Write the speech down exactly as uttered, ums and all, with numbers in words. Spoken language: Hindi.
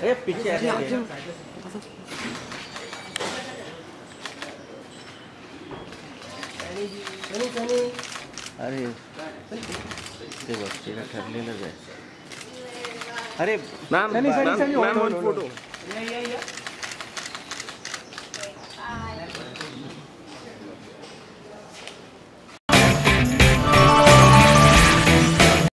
ए पीछे आ गया। अरे ते बच्चे का ठरने लगे। अरे मैम मैम मैम फोटो